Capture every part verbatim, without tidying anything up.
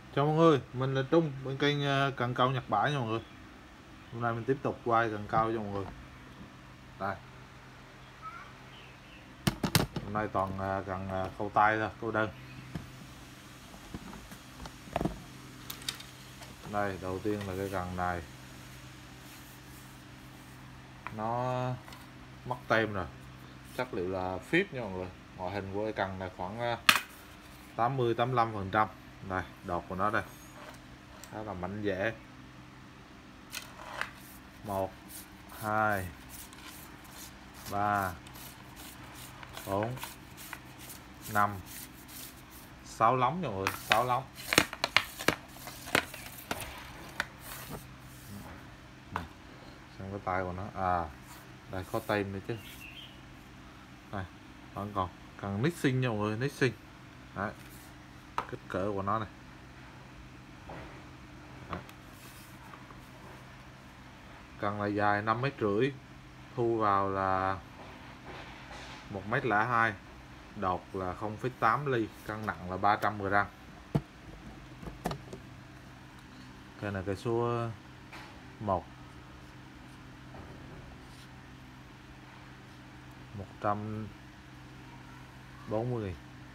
Chào mọi người, mình là Trung bên kênh ờ, cần câu Nhật Bãi nha mọi người. Hôm nay mình tiếp tục quay cần câu cho mọi người. Đây, hôm nay toàn ờ, cần ờ, câu tay thôi, câu đơn. Đây, đầu tiên là cái cần này, nó mất tem rồi, chất liệu là phíp nha mọi người. Ngoại hình của cái cần này khoảng ờ, tám mươi tám mươi lăm phần trăm. Đây, đọt của nó đây, khá là mảnh dẻ. Một, hai, ba, bốn, năm, sáu lóng nha mọi người, sáu lóng. Xem cái tay của nó, à đây có tem nữa chứ. Đây vẫn còn cần mixing nha mọi người, mixing. Đấy, kích cỡ của nó này. Đấy. Cần là dài năm mét rưỡi, thu vào là một mét lẻ hai, đột là không phẩy tám ly, cân nặng là ba trăm gram. Cây này cây số một, một trăm bốn mươi nghìn.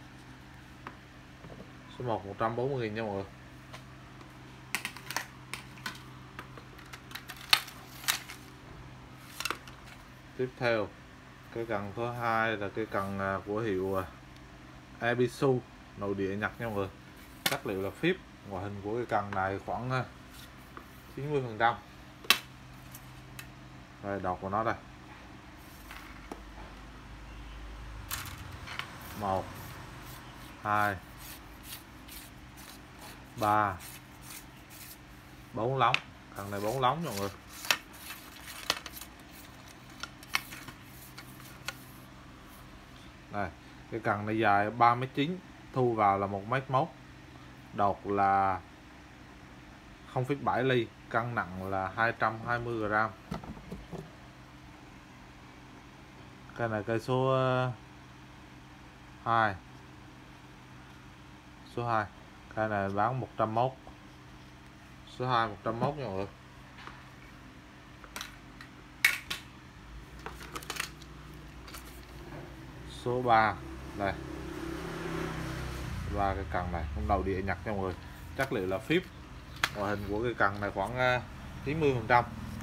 Số một, một trăm bốn mươi nghìn nha mọi người. Tiếp theo cái cần thứ hai là cái cần của hiệu Ebisu, nội địa Nhật nha mọi người. Chất liệu là phíp. Ngoại hình của cái cần này khoảng chín mươi phần trăm. Đây, đọt của nó đây. Một, hai, ba, bốn lóng. Cần này bốn lóng nha mọi người. Đây, cái cần này dài ba mét chín, thu vào là một mét một, đột là không phẩy bảy ly, cân nặng là hai trăm hai mươi gram. Cây này cây số hai, số hai. Cây này bán một trăm mốt, số hai một trăm mốt nha mọi người. Số ba đây, ba cái cần này cũng đầu địa Nhật nha mọi người. Chất liệu là phíp. Ngoại hình của cái cần này khoảng chín mươi phần trăm.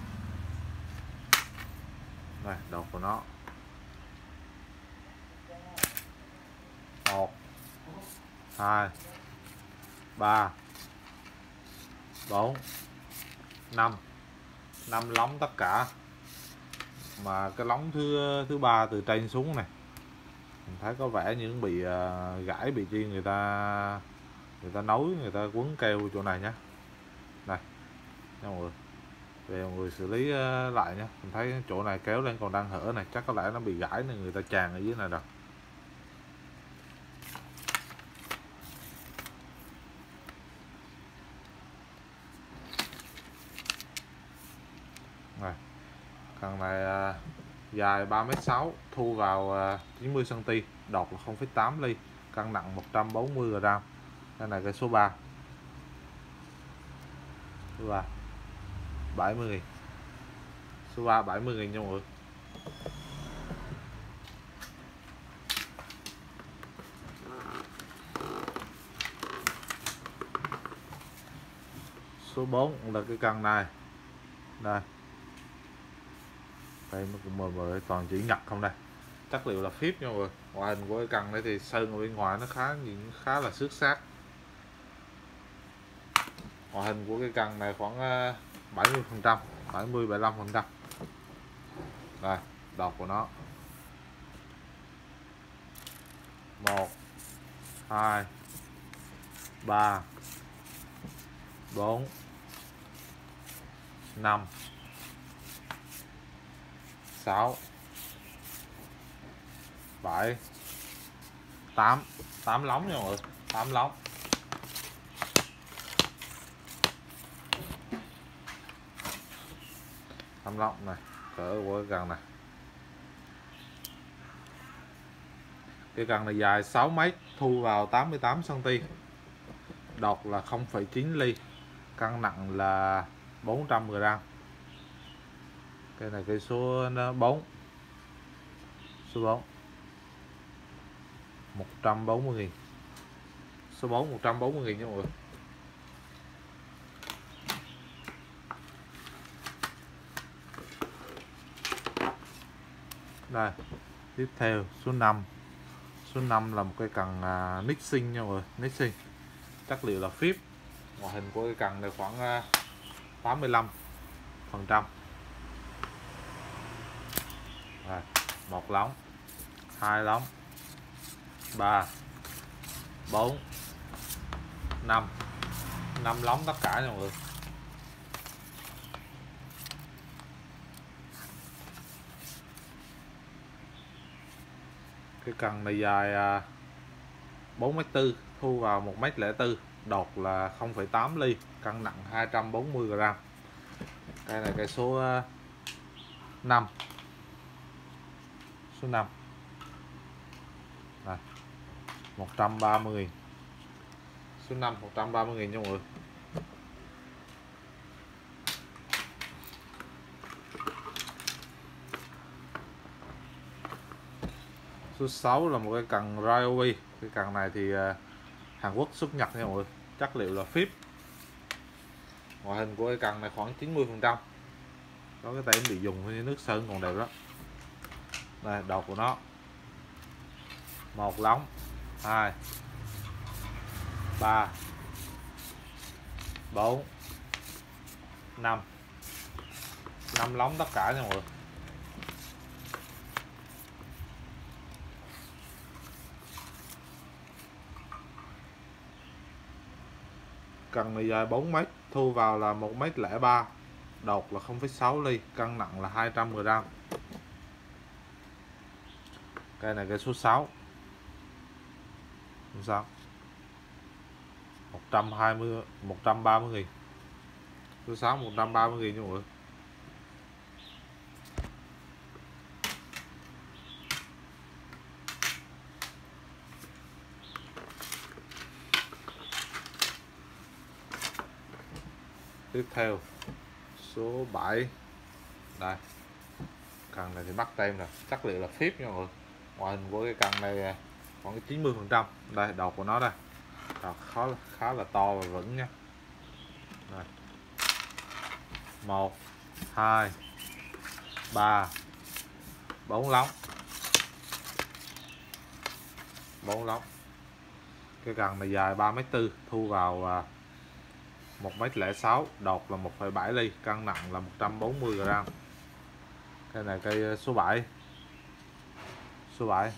Này, đọt của nó. Một, hai, ba, bốn, năm, năm lóng tất cả. Mà cái lóng thứ thứ ba từ trên xuống này, mình thấy có vẻ như bị uh, gãy, bị chi người ta người ta nối, người ta quấn keo chỗ này nhé. Này nha mọi người, về mọi người xử lý uh, lại nhé. Mình thấy chỗ này kéo lên còn đang hở này, chắc có lẽ nó bị gãy nên người ta tràn ở dưới này rồi. Này, cần này uh, dài ba mét sáu, thu vào uh, chín mươi xăng ti mét, đọt là không phẩy tám ly, cân nặng một trăm bốn mươi gram. Cái này cái số ba. Số ba bảy mươi nghìn. Số ba bảy mươi nghìn nha mọi người. Số bốn là cái cần này. Đây. Đây nó cũng mờ mờ, toàn chỉ Nhật không đây. Chất liệu là phíp nha mọi người. Ngoại hình của cái cần này thì sơn ở bên ngoài nó khá nhìn khá là xước sát. Ngoại hình của cái cần này khoảng bảy mươi phần trăm, bảy mươi bảy mươi lăm phần trăm. Đây, đọt của nó. Một, hai, ba, bốn, năm, sáu, bảy, tám, tám lóng nha mọi người, tám lóng. tám lóng này, cỡ của cái cần này. Cái cần này dài sáu mét, thu vào tám mươi tám xăng ti mét. đọt là không phẩy chín ly, cân nặng là bốn trăm gam. Cây này cây số bốn, số bốn một trăm bốn mươi nghìn, số bốn một trăm bốn mươi nghìn nha mọi người. Đây, tiếp theo số năm. Số năm là một cây cần uh, Nixing nha mọi người, Nixing. Chất liệu là phíp. Ngoại hình của cây cần này khoảng uh, tám mươi lăm phần trăm. Rồi, một lóng, hai lóng, ba, bốn, năm, năm lóng tất cả nha mọi người. Cái cần này dài bốn mét tư, thu vào một mét lẻ bốn, đọt là không phẩy tám ly, cân nặng hai trăm bốn mươi gam. Cây này cây số năm. Số năm. Này, một trăm ba mươi nghìn. Số năm một trăm ba mươi nghìn nha mọi người. Số sáu là một cái cần Ryobi. Cái cần này thì Hàn Quốc xuất Nhật nha mọi người. Chất liệu là phíp. Ngoại hình của cái cần này khoảng chín mươi phần trăm. Có cái tem bị dùng với nước sơn còn đẹp đó. Đây, đầu của nó. Một lóng, hai, ba, bốn, năm, năm lóng tất cả nha mọi người. Cần này dài bốn mét, thu vào là một mét lẻ ba, đọt là không phẩy sáu ly, cân nặng là hai trăm gam. Cây này cây số sáu. Số sáu. một trăm hai mươi, một trăm ba mươi nghìn. Số sáu một trăm ba mươi nghìn nha mọi người. Tiếp theo số bảy. Đây, cần này thì bắt tem rồi, chất liệu là phíp nha mọi người. Ngoại hình của cái cần này khoảng chín mươi phần trăm. Đây, đầu của nó đây, đầu khá, khá là to và vững nha. Đây. Một, hai, ba, bốn lóng, bốn lóng. Cái cần này dài ba mét tư, thu vào một mét lẻ sáu, đọt là một phẩy bảy ly, cân nặng là một trăm bốn mươi gam. Cây này cây số bảy. Số bảy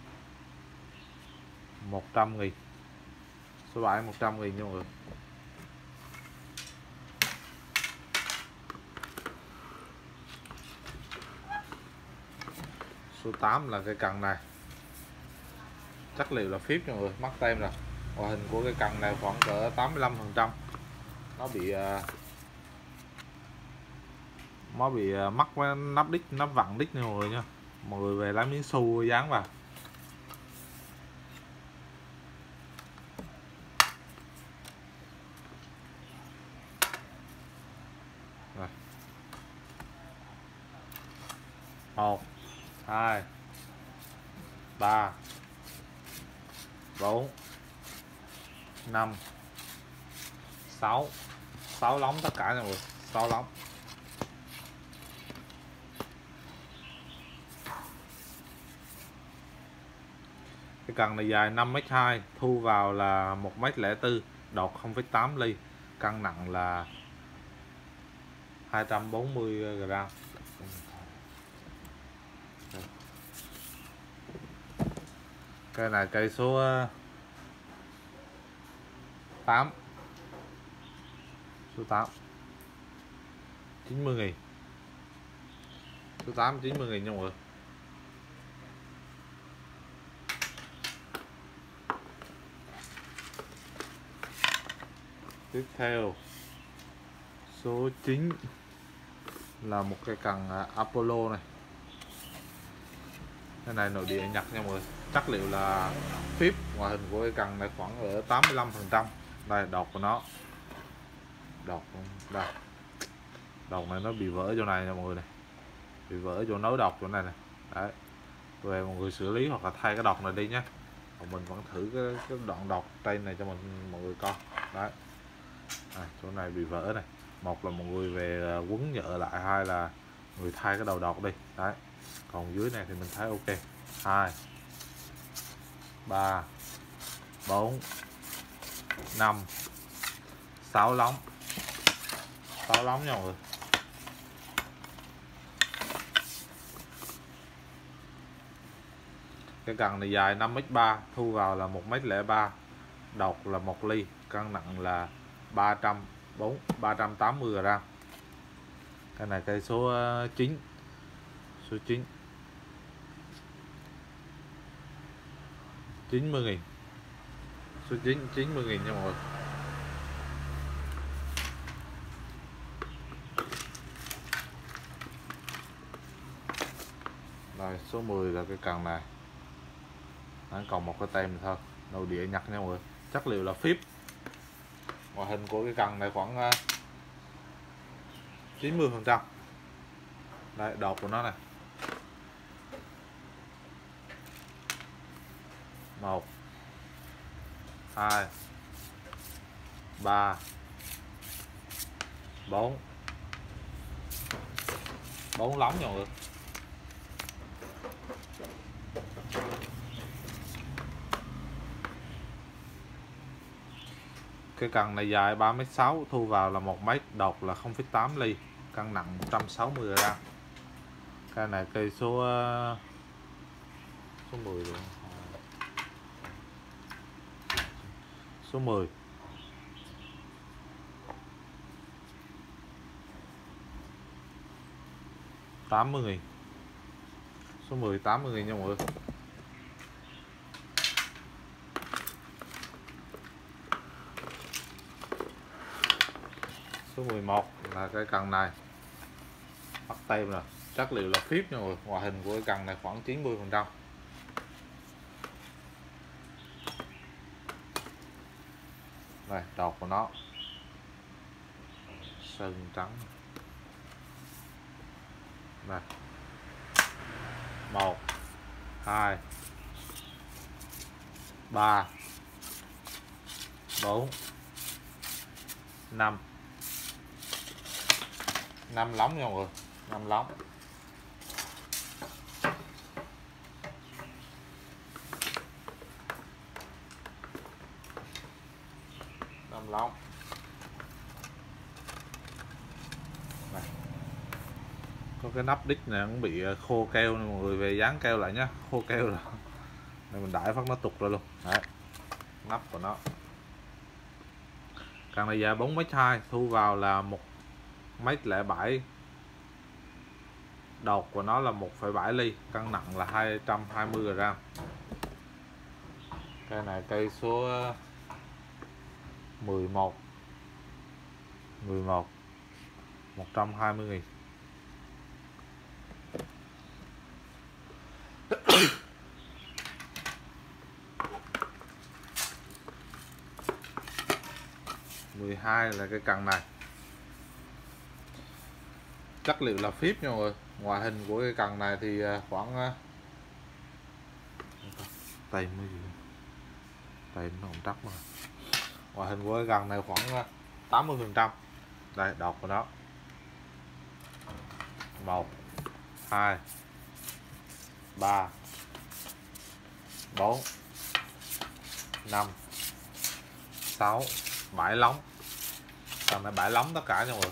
một trăm nghìn. Số bảy một trăm nghìn nha mọi người. Số tám là cây cần này. Chất liệu là phíp nha mọi người, mắc tem rồi. Ngoại hình của cây cần này khoảng cỡ tám mươi lăm phần trăm. Nó bị nó bị mắc với nắp đít, nắp vặn đít nha mọi người nha. Mọi người về lấy miếng xu dán vào. Rồi. một, hai, ba, bốn, năm, sáu, sáu lóng tất cả nha mọi người, sáu lóng. Cái cần này dài năm mét hai, thu vào là một mét lẻ bốn, đọt không phẩy tám ly, cân nặng là hai trăm bốn mươi gam. Cây này cây số tám. Số tám chín mươi nghìn. Số tám chín mươi nghìn nha mọi người. Tiếp theo số chín là một cái cần Apollo này. Cái này nội địa Nhật nha mọi người. Chất liệu là phíp. Ngoại hình của cái cần này khoảng ở tám mươi lăm phần trăm. Đây đọt của nó, đọt đây, đọt này nó bị vỡ chỗ này nha mọi người này, bị vỡ chỗ nối đọt chỗ này này. Đấy, về mọi người xử lý hoặc là thay cái đọt này đi nhé. Còn mình vẫn thử cái, cái đoạn đọt trên này cho mình mọi người coi. Đấy, à, chỗ này bị vỡ này, một là mọi người về quấn nhựa lại, hai là người thay cái đầu đọt đi. Đấy, còn dưới này thì mình thấy ok. Hai, ba, bốn, năm, sáu lóng, sáu lóng nha mọi người. Cái cần này dài năm mét ba, thu vào là một mét lẻ ba, đọt là một ly, cân nặng là ba trăm bốn ba trăm tám mươi gram. Cái này cây số chín, số chín, chín mươi nghìn, số chín, chín mươi nghìn nha mọi người. Rồi số mười là cái cần này. Đấy, còn một cái tem thôi, nội địa Nhật nha mọi người. Chất liệu là phíp. Ngoại hình của cái cần này khoảng chín mươi phần trăm. Đây đọt của nó này. Một, hai, ba, bốn, bốn lóng nha mọi người. Cái cần này dài ba mét sáu, thu vào là một mét, đọt là không phẩy tám ly, cân nặng một trăm sáu mươi gram. Cái này cây số số mười luôn. Số mười. tám mươi nghìn. Số mười tám mươi nghìn nha mọi người. Số mười một là cái cần này. Bắt tem rồi, chất liệu là phíp nha mọi người. Ngoại hình của cái cần này khoảng chín mươi phần trăm. Đây, đọt của nó. Sơn trắng. Đây. một, hai, ba, bốn, năm. năm lóng nha mọi người, năm lóng. năm lóng. Này. Có cái nắp đít này cũng bị khô keo nên mọi người về dán keo lại nhá, khô keo rồi. Đây mình đãi phát nó tụt ra luôn. Đấy. Nắp của nó. Cần này dài bốn mét hai, thu vào là một mét lẻ bảy, đọt của nó là một phẩy bảy ly, cân nặng là hai trăm hai mươi gram. Cây này cây số mười một, mười một, một trăm hai mươi nghìn. mười hai là cái cần này. Chất liệu là phíp nha mọi người. Ngoại hình của cái cần này thì khoảng tay mới gì tay nó không chắc mà. Ngoại hình của cái cần này khoảng tám mươi phần trăm. Đây đọt của nó. một, hai, ba, bốn, năm, sáu, bảy lóng. Cần này bảy lóng tất cả nha mọi người.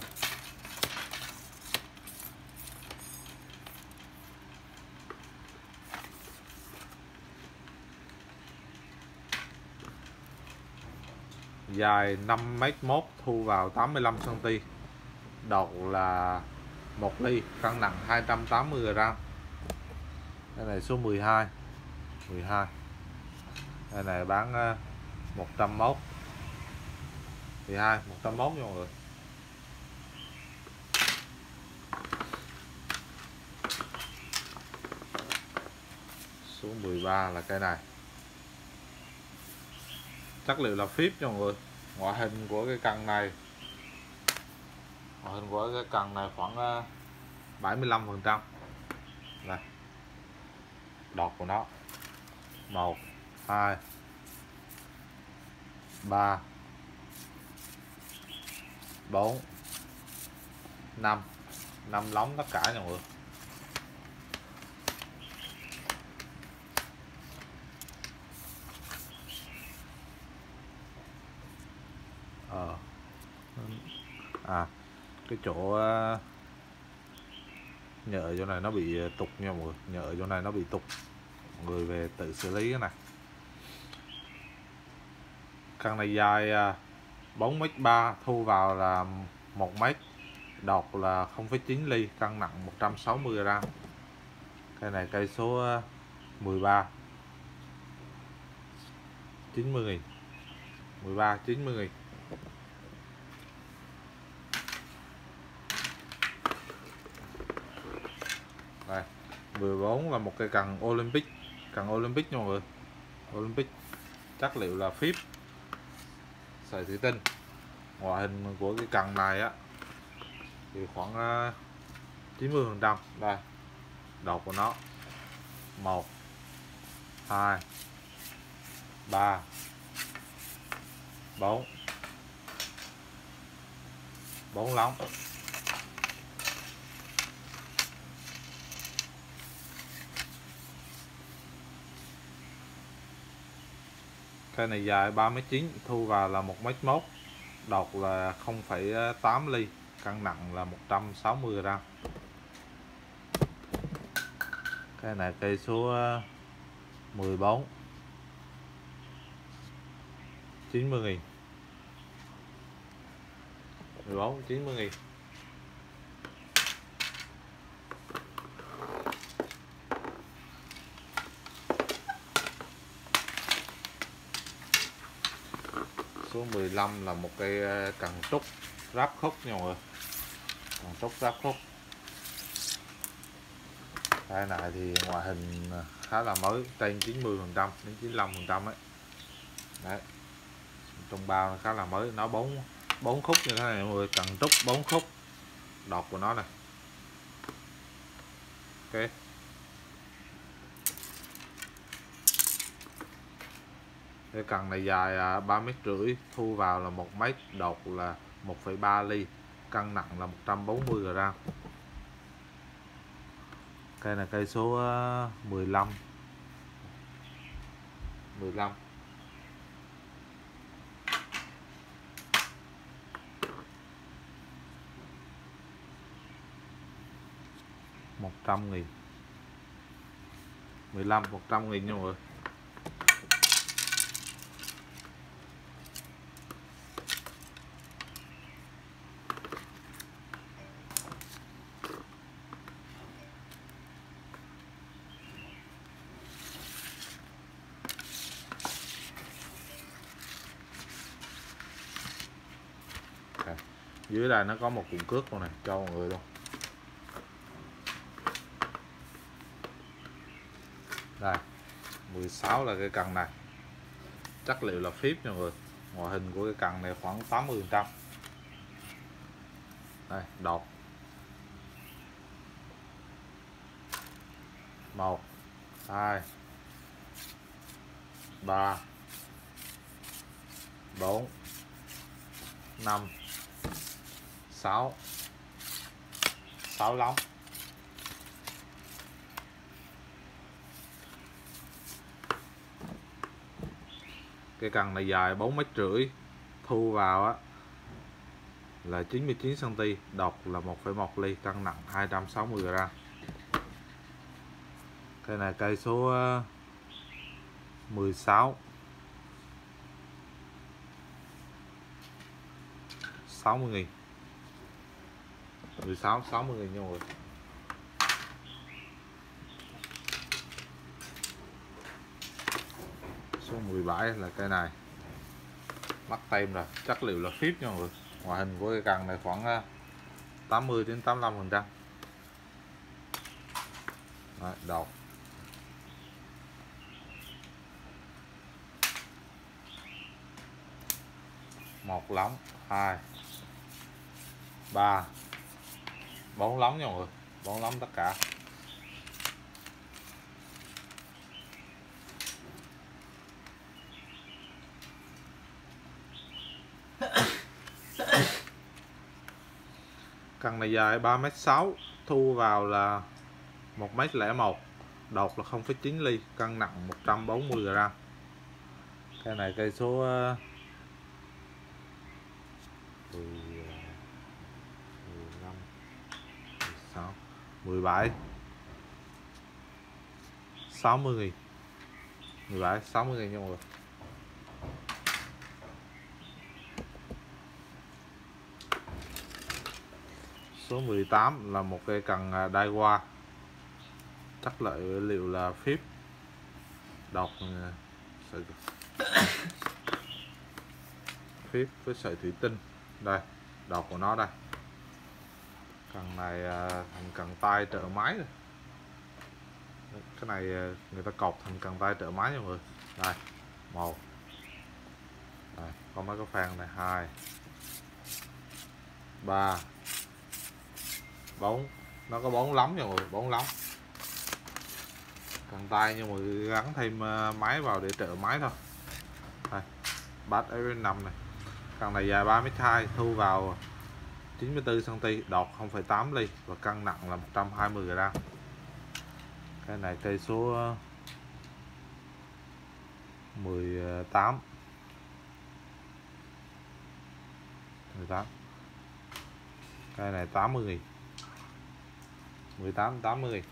Dài năm mét một, thu vào tám mươi lăm xăng ti mét, đọt là một ly, cân nặng hai trăm tám mươi gram. Cái này số mười hai, mười hai. Cái này bán một trăm mốt, mười hai, một trăm mốt nha mọi người. Số mười ba là cây này. Chất liệu là phíp nha mọi người. Ngoại hình của cái cần này ngoại hình của cái cần này khoảng bảy mươi lăm phần trăm. Này, đọt của nó một hai ba bốn năm năm lóng tất cả nha mọi người. Ờ. À, cái chỗ uh, nhợ chỗ này nó bị tục nha mọi người, nhợ chỗ này nó bị tục, mọi người về tự xử lý cái này. Căn này dài uh, bốn mét ba, thu vào là một mét, đọt là không phẩy chín ly, cân nặng một trăm sáu mươi gam. Cây này cây số uh, mười ba, chín mươi nghìn, mười ba chín mươi nghìn. Đây, mười bốn là một cây cần Olympic, cần Olympic nha mọi người. Olympic chất liệu là phíp, sợi thủy tinh. Ngoại hình của cái cần này á thì khoảng uh, chín mươi phần trăm. Đây, đọt của nó một hai ba bốn bốn lóng. Cây này dài ba mét chín, thu vào là một mét một, đọt là không phẩy tám ly, cân nặng là một trăm sáu mươi gam. Cây này cây số mười bốn, chín mươi nghìn, mười bốn chín mươi nghìn. Số mười lăm là một cây cần trúc ráp khúc nha mọi người, cần trúc ráp khúc. Cây này thì ngoại hình khá là mới, trên chín mươi phần trăm đến chín mươi lăm phần trăm ấy. Đấy, trong bao khá là mới, nó bốn bốn khúc như thế này mọi người, cần trúc bốn khúc, đọt của nó này. Ok, cái cần này dài ba mét rưỡi, thu vào là một mét, đọt là một phẩy ba ly, cân nặng là một trăm bốn mươi gam. Cây này cây số mười lăm, mười lăm. một trăm nghìn, mười lăm một trăm nghìn nha mọi người. Dưới đây nó có một cuộn cước con này cho mọi người luôn. Đây, mười sáu là cái cần này, chất liệu là phíp nha mọi người. Ngoại hình của cái cần này khoảng tám mươi phần trăm. Đây, đọt một hai ba bốn năm sáu, sáu lóng. Cái cần này dài bốn mét rưỡi, thu vào á là chín mươi chín xăng ti mét, đọt là một phẩy một ly, cân nặng hai trăm sáu mươi gam. Cây này cây số mười sáu, sáu mươi nghìn, mười sáu sáu mươi nghìn nha mọi người. Số mười bảy là cây này, mắc tem rồi, chất liệu là phíp nha mọi người. Ngoại hình của cái cần này khoảng tám mươi đến tám mươi lăm phần trăm. Đọt một lóng, hai, ba, bốn lóng nha mọi người, bốn lóng tất cả. Cần này dài ba mét sáu, thu vào là một mét lẻ một, đột là không phẩy chín ly, cân nặng một trăm bốn mươi gam. Cây này cây số mười lăm, mười sáu, mười bảy, sáu mươi nghìn, mười bảy, sáu mươi nghìn nha mọi người. Số mười tám là một cây cần đai hoa, chất liệu liệu là phíp, đọt sợi phíp với sợi thủy tinh. Đây, đọt của nó đây. Cần này thành cần tay trợ máy rồi. Cái này người ta cột thành cần tay trợ máy nha mọi người. Đây, một, đây, có mấy cái phan này, hai, ba, bốn, nó có bốn lóng nha mọi người, bốn lóng. Cần tay nhưng mà gắn thêm máy vào để trợ máy thôi. Đây, bát ép năm này. Cần này dài ba mét hai, thu vào chín mươi tư xăng ti mét, đọt không phẩy tám ly và cân nặng là một trăm hai mươi gam. Cái này cây số mười tám, mười tám. Cây này tám mươi nghìn, mười tám, tám mươi nghìn.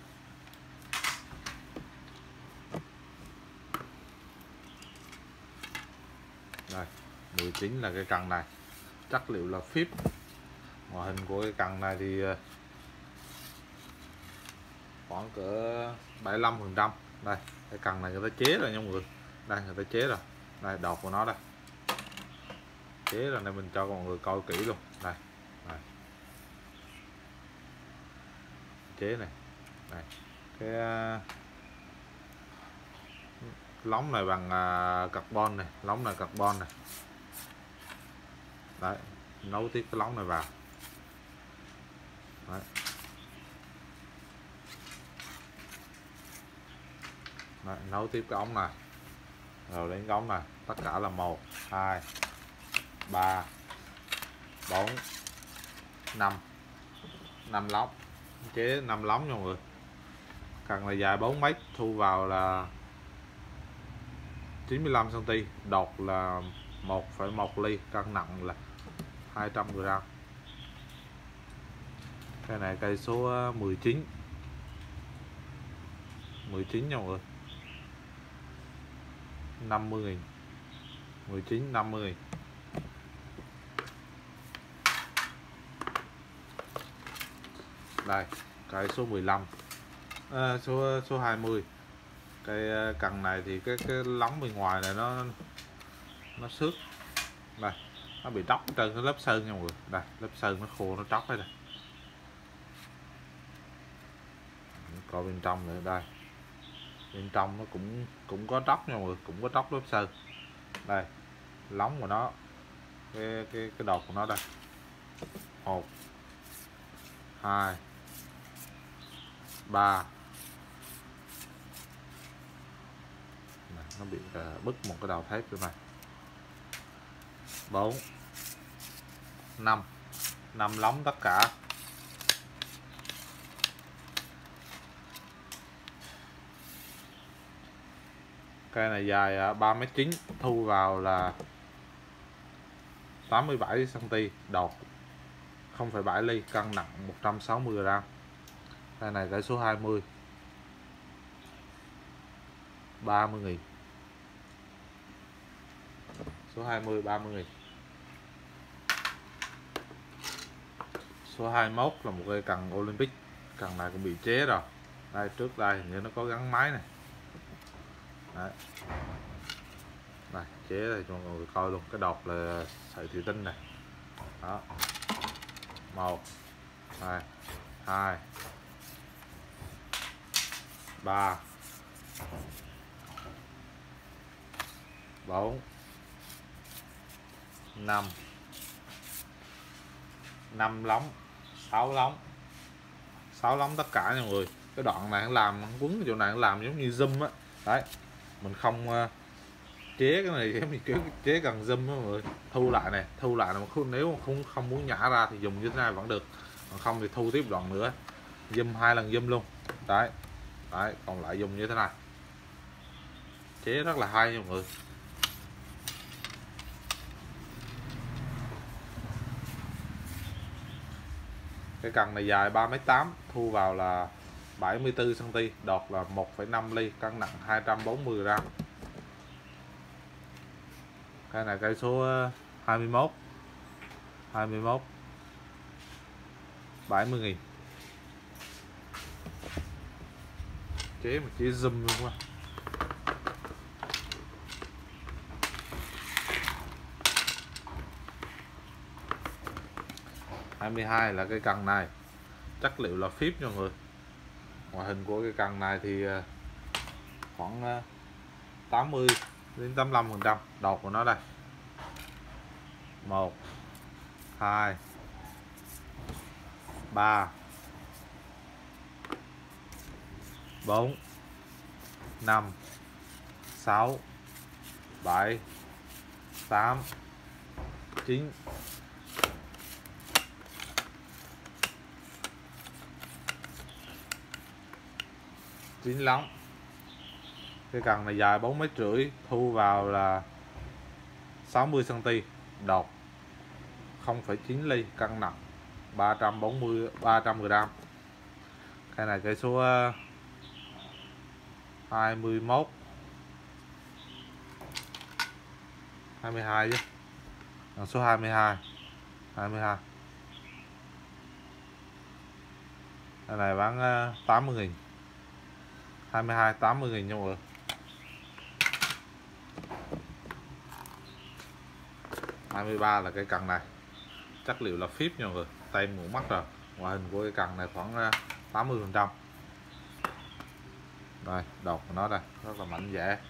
Đây, mười chín là cái cần này, chất liệu là phíp. Ngoại hình của cái cần này thì khoảng cỡ bảy mươi lăm phần trăm. Đây, cái cần này người ta chế rồi nha mọi người. Đây, người ta chế rồi. Đây, đọt của nó đây. Chế rồi này, mình cho mọi người coi kỹ luôn. Đây, đây. Chế này. Đây. Cái lóng này bằng carbon này, lóng này carbon này. Đấy, nấu tiếp cái lóng này vào. Đấy. Đấy, nấu tiếp cái ống này rồi đến cái ống này, tất cả là một, hai, ba, bốn, năm, năm lóng, chế năm lóng nha mọi người. Cần là dài bốn mét, thu vào là chín mươi lăm xăng ti mét, đọt là một phẩy một ly, cân nặng là hai trăm gam. Cái này cây số mười chín, mười chín nha mọi người, năm mươi nghìn, mười chín, năm mươi nghìn. Đây, cây số mười lăm, à, số số hai mươi. Cây cần này thì cái cái lóng bên ngoài này nó nó xước. Đây, nó bị tróc trên cái lớp sơn nha mọi người. Đây, lớp sơn nó khô, nó tróc đây này. Coi bên trong nữa, đây. Bên trong nó cũng cũng có tróc nha mọi người, cũng có tróc lớp sơn. Đây, lóng của nó, cái cái cái đọt của nó đây. Một, hai, ba. Nó bị uh, bứt một cái đầu thép như này. Bốn, năm, năm lóng tất cả. Cây này dài ba mét chín, thu vào là tám mươi bảy xăng ti mét, đọt không phẩy bảy ly, cân nặng một trăm sáu mươi gam. Cây này cây số hai mươi, ba mươi nghìn. Số hai mươi, ba mươi nghìn. Số hai mươi mốt là một cây cần Olympic. Cần này cũng bị chế rồi. Đây, trước đây như nó có gắn máy này. Đấy. Đây, chế đây cho mọi người coi luôn. Cái đọt là sợi thủy tinh này. Đó. Một, đây, hai, ba, bốn, năm, năm lóng, sáu lóng, sáu lóng tất cả nha mọi người. Cái đoạn này làm quấn chỗ này làm giống như zoom á. Đấy, mình không uh, chế cái này giống như chế, chế cần zoom á mọi người. Thu lại này, thu lại là không, nếu mà không không muốn nhả ra thì dùng như thế này vẫn được, còn không thì thu tiếp đoạn nữa, zoom hai lần zoom luôn. Đấy, đấy, còn lại dùng như thế này, chế rất là hay nha mọi người. Cái cần này dài ba mét tám, thu vào là bảy mươi tư xăng ti, đọt là một phẩy năm ly, cân nặng hai trăm bốn mươi gam. Cái này cây số hai mươi mốt, hai mươi mốt, bảy mươi nghìn. Chế mà chế zoom luôn quá. hai mươi hai là cái cần này, chất liệu là phíp nha mọi người. Ngoại hình của cái cần này thì khoảng tám mươi đến tám mươi lăm phần trăm. Đọt của nó đây, một, hai, ba, bốn, năm, sáu, bảy, tám, chín, chín lóng. Cái cần này dài bốn mét rưỡi, thu vào là sáu mươi xăng ti, đọt không phẩy chín ly, cân nặng ba trăm bốn mươi, ba trăm gam. Cái này cây số hai mươi mốt, hai mươi hai chứ, còn số hai mươi hai, hai mươi hai. Cái này bán tám mươi nghìn, hai mươi hai tám mươi nghìn nha mọi người. hai mươi ba là cây cần này, chất liệu là phíp nha mọi người, tay mũ mắt rồi. Ngoại hình của cây cần này khoảng tám mươi phần trăm. Đây, đọt của nó đây, rất là mảnh dẻ.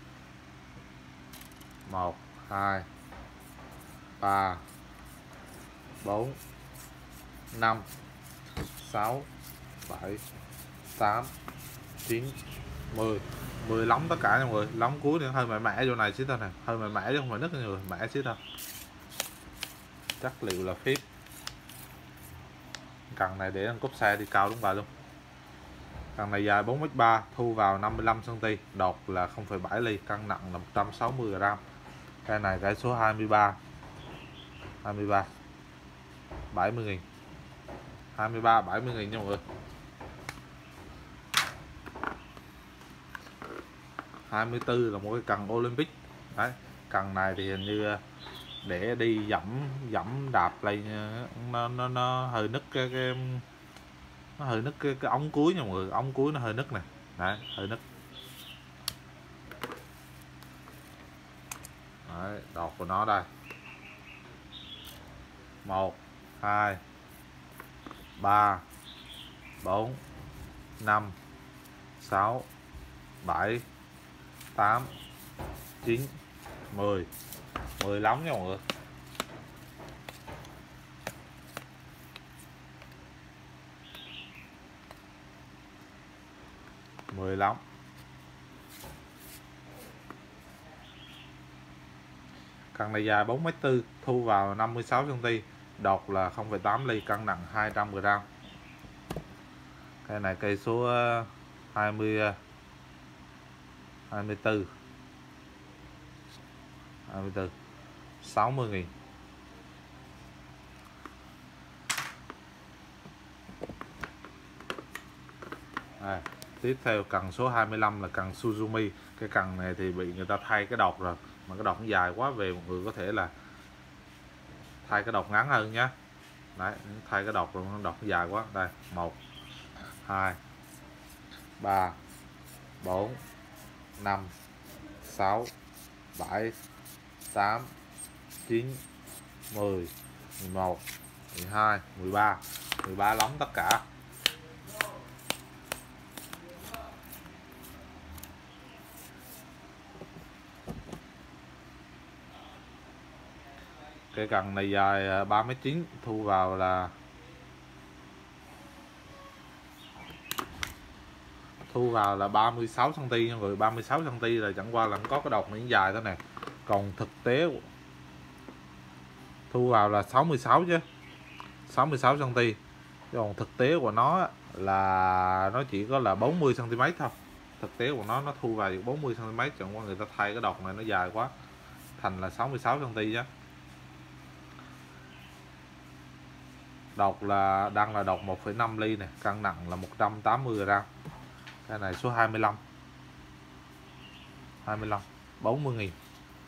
Một, hai, ba, bốn, năm, sáu, bảy, tám, chín, mười. mười lóng tất cả nha mọi người. Lóng cuối thì hơi mẻ mẻ chỗ này xíu thôi nè, hơi mẻ mẻ chứ không phải nứt nha mọi người, mẻ xíu thôi. Chất liệu là phíp. Cần này để lên cốp xe đi cao đúng bài luôn. Cần này dài bốn mét ba, thu vào năm mươi lăm xăng ti, đọt là không phẩy bảy ly, cân nặng là một trăm sáu mươi gam. Cái này cái số hai mươi ba, hai mươi ba, bảy mươi nghìn, hai mươi ba bảy mươi nghìn nha mọi người. hai mươi tư là một cái cần Olympic. Đấy, cần này thì hình như để đi dẫm dẫm đạp lên nó nó, nó hơi nứt cái, cái nó hơi nứt cái, cái ống cuối nha mọi người, ống cuối nó hơi nứt này. Đấy, hơi nứt. Đấy, đọt của nó đây, một, hai, ba, bốn, năm, sáu, bảy, tám, chín, mười. mười lóng nha mọi người. mười lóng. Cần này dài bốn mét tư, thu vào năm mươi sáu xăng ti, đọt là không phẩy tám ly, cân nặng hai trăm gam. Cái này cây số hai mươi, hai mươi tư, hai mươi tư, sáu mươi nghìn. À, tiếp theo cần số hai mươi lăm là cần Suzumi. Cái cần này thì bị người ta thay cái đọt rồi, mà cái đọt dài quá, về mọi người có thể là thay cái đọt ngắn hơn nhé. Đấy, thay cái đọt rồi, đọt dài quá. Đây, một, hai, ba, bốn, năm, sáu, bảy, tám, chín, mười, mười một, mười hai, mười ba. mười ba lóng tất cả. Cây cần này dài ba mét chín, thu vào là thu vào là ba mươi sáu xăng ti nha mọi người. Ba mươi sáu xăng ti là chẳng qua là không có cái đọt miếng dài thế này, còn thực tế thu vào là sáu mươi sáu chứ, sáu mươi sáu xăng ti, còn thực tế của nó là nó chỉ có là bốn mươi xăng ti mét thôi. Thực tế của nó nó thu vào được bốn mươi xăng ti mét, chẳng qua người ta thay cái đọt này nó dài quá thành là sáu mươi sáu xăng ti chứ. Đọt là đang là đọt một phẩy năm ly này, cân nặng là một trăm tám mươi gram. Cái này số hai mươi lăm, hai mươi lăm, bốn mươi nghìn.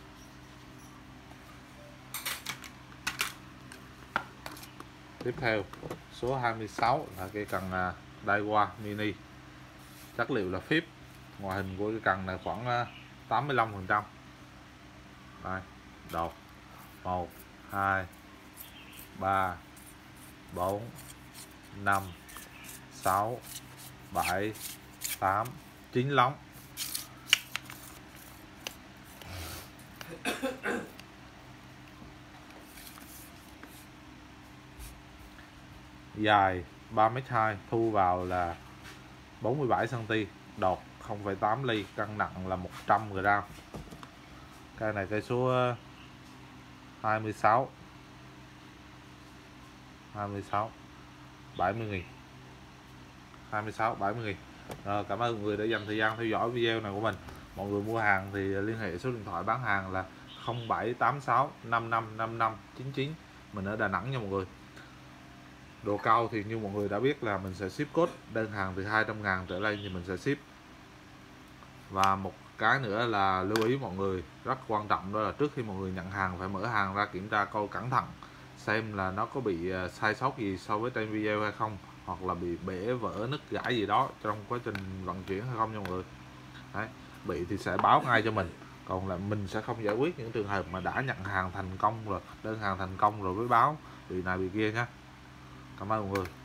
Tiếp theo số hai mươi sáu là cây cần Daiwa mini, chất liệu là phíp. Ngoại hình của cái cần này khoảng tám mươi lăm phần trăm. Đây, đọt một, hai, ba, bốn, năm, sáu, bảy, tám, chín lóng. Dài ba mét hai, thu vào là bốn mươi bảy xăng ti, đọt không phẩy tám ly, cân nặng là một trăm gram. Cây này cây số hai mươi sáu, hai mươi sáu, bảy mươi nghìn, hai mươi sáu, bảy mươi nghìn. Rồi, cảm ơn mọi người đã dành thời gian theo dõi video này của mình. Mọi người mua hàng thì liên hệ số điện thoại bán hàng là không bảy tám sáu năm năm năm năm chín chín, mình ở Đà Nẵng nha mọi người. Độ cao thì như mọi người đã biết là mình sẽ ship code, đơn hàng từ hai trăm ngàn trở lên thì mình sẽ ship. Và một cái nữa là lưu ý mọi người rất quan trọng, đó là trước khi mọi người nhận hàng phải mở hàng ra kiểm tra coi cẩn thận xem là nó có bị sai sót gì so với trên video hay không, hoặc là bị bể vỡ nứt gãy gì đó trong quá trình vận chuyển hay không nha mọi người. Đấy, bị thì sẽ báo ngay cho mình, còn là mình sẽ không giải quyết những trường hợp mà đã nhận hàng thành công rồi, đơn hàng thành công rồi mới báo bị này bị kia nhé. Cảm ơn mọi người.